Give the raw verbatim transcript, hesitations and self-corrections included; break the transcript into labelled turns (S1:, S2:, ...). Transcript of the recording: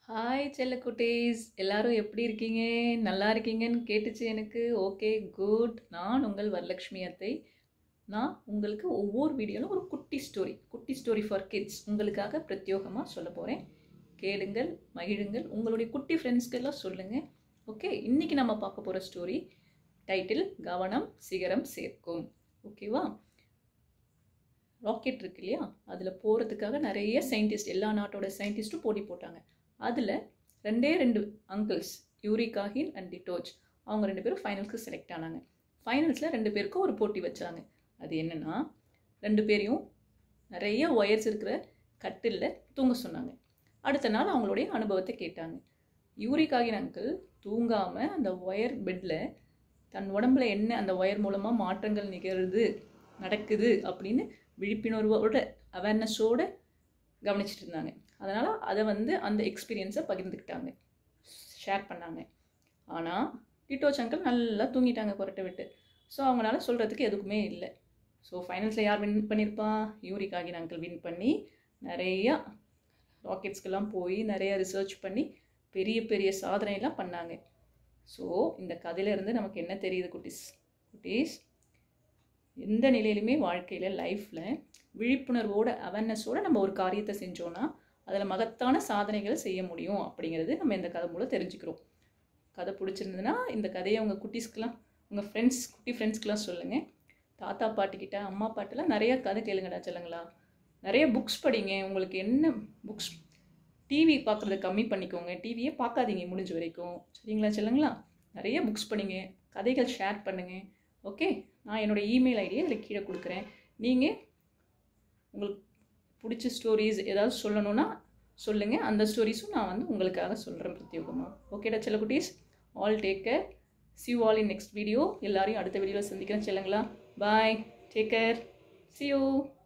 S1: Hi செல்லக்குட்டீஸ், எல்லாரும் எப்படி இருக்கீங்க? நல்லா இருக்கீங்கன்னு கேட்டுச்சு எனக்கு. Okay, good. நான் உங்கள் வரலட்சுமி அத்தை. நான் உங்களுக்கு ஒவ்வொரு வீடியோவில் ஒரு குட்டி ஸ்டோரி குட்டி ஸ்டோரி ஃபார் கிட்ஸ் உங்களுக்காக பிரத்யோகமாக சொல்ல போகிறேன். கேளுங்கள், மகிழுங்கள், உங்களுடைய குட்டி ஃப்ரெண்ட்ஸ்க்கெல்லாம் சொல்லுங்கள். ஓகே, இன்றைக்கி நம்ம பார்க்க போகிற ஸ்டோரி டைட்டில் கவனம் சிகரம் சேர்க்கும். ஓகேவா? ராக்கெட் இருக்கு இல்லையா, அதில் போகிறதுக்காக நிறைய சயின்டிஸ்ட், எல்லா நாட்டோட சயின்டிஸ்ட்டும் போட்டி போட்டாங்க. அதில் ரெண்டே ரெண்டு அங்கிள்ஸ், யூரிகாஹின் அண்ட் டிட்டோச், அவங்க ரெண்டு பேரும் ஃபைனல்ஸ்க்கு செலக்ட் ஆனாங்க. ஃபைனல்ஸில் ரெண்டு பேருக்கும் ஒரு போட்டி வச்சாங்க. அது என்னென்னா, ரெண்டு பேரையும் நிறைய ஒயர்ஸ் இருக்கிற கட்டிலில் தூங்க சொன்னாங்க. அடுத்த நாள் அவங்களுடைய அனுபவத்தை கேட்டாங்க. யூரிகாஹின் அங்கிள் தூங்காமல் அந்த ஒயர் பெட்டில் தன் உடம்புல என்ன அந்த ஒயர் மூலமாக மாற்றங்கள் நிகழ்து நடக்குது அப்படின்னு விழிப்புணர்வோட அவேர்னஸோடு கவனிச்சிட்டு இருந்தாங்க. அதனால் அதை வந்து அந்த எக்ஸ்பீரியன்ஸை பகிர்ந்துக்கிட்டாங்க, ஷேர் பண்ணாங்க. ஆனால் டிட்டோச் அங்கிள் நல்லா தூங்கிட்டாங்க கொரட்டை விட்டு. ஸோ அவங்களால சொல்கிறதுக்கு எதுக்குமே இல்லை. ஸோ ஃபைனல்ஸில் யார் வின் பண்ணியிருப்பான்? யூரிகாஹின் அங்கிள் வின் பண்ணி நிறையா ராக்கெட்ஸ்க்கெல்லாம் போய் நிறைய ரிசர்ச் பண்ணி பெரிய பெரிய சாதனையெல்லாம் பண்ணாங்க. ஸோ இந்த கதையிலேருந்து நமக்கு என்ன தெரியுது குட்டீஸ்? குட்டீஸ், எந்த நிலையிலுமே வாழ்க்கையில் லைஃப்பில் விழிப்புணர்வோட அவேர்னஸோடு நம்ம ஒரு காரியத்தை செஞ்சோன்னா அதில் மகத்தான சாதனைகளை செய்ய முடியும் அப்படிங்கிறது நம்ம இந்த கதை மூலம் தெரிஞ்சுக்கிறோம். கதை பிடிச்சிருந்ததுன்னா இந்த கதையை உங்கள் குட்டீஸ்க்கெலாம், உங்கள் ஃப்ரெண்ட்ஸ், குட்டி ஃப்ரெண்ட்ஸ்க்கெலாம் சொல்லுங்கள். தாத்தா பாட்டிக்கிட்ட, அம்மா பாட்டெல்லாம் நிறையா கதை கேளுங்கடா சொல்லுங்களா. நிறைய புக்ஸ் படிங்க. உங்களுக்கு என்ன புக்ஸ், டிவி பார்க்குறத கம்மி பண்ணிக்கோங்க, டிவியே பார்க்காதீங்க முடிஞ்ச வரைக்கும், சரிங்களா சொல்லுங்களா. நிறைய புக்ஸ் படிங்க, கதைகள் ஷேர் பண்ணுங்கள். ஓகே, நான் என்னோடய இமெயில் ஐடியை இதில் கீழே கொடுக்குறேன். நீங்கள் உங்களுக்கு பிடிச்ச ஸ்டோரிஸ் ஏதாவது சொல்லணுன்னா சொல்லுங்கள். அந்த ஸ்டோரிஸும் நான் வந்து உங்களுக்காக சொல்கிறேன் பிரத்யேகமாக. ஓகேடா செல்லக்குட்டீஸ், all take care. See you all in next video. எல்லாரையும் அடுத்த வீடியோவில் சந்திக்கிறேன் செல்லுங்களா. Bye, take care, see you.